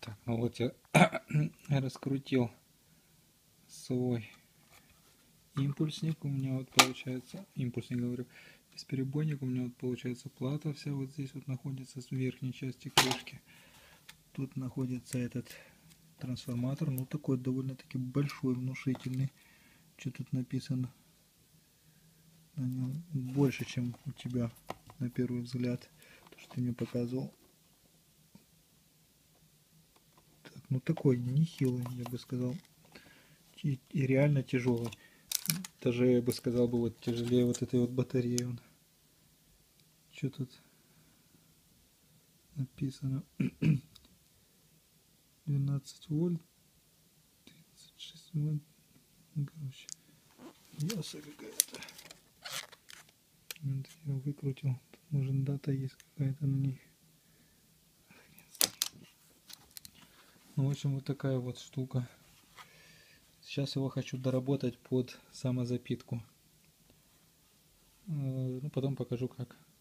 Так, ну вот я раскрутил свой импульсник. У меня вот получается, импульсник говорю, бесперебойник. У меня вот получается плата вся вот здесь вот находится с верхней части крышки. Тут находится этот трансформатор, ну такой довольно-таки большой, внушительный. Что тут написано на нем? Больше, чем у тебя на первый взгляд, то, что ты мне показывал. Так, ну такой нехилый, я бы сказал, и реально тяжелый. Даже я бы сказал бы вот тяжелее вот этой вот батареи. Он. Что тут написано? 12 вольт, 36 вольт. Короче, яса какая-то. Вот я выкрутил. Тут, может, дата есть какая-то на ней. Ну, в общем, вот такая вот штука. Сейчас его хочу доработать под самозапитку. Ну, потом покажу как.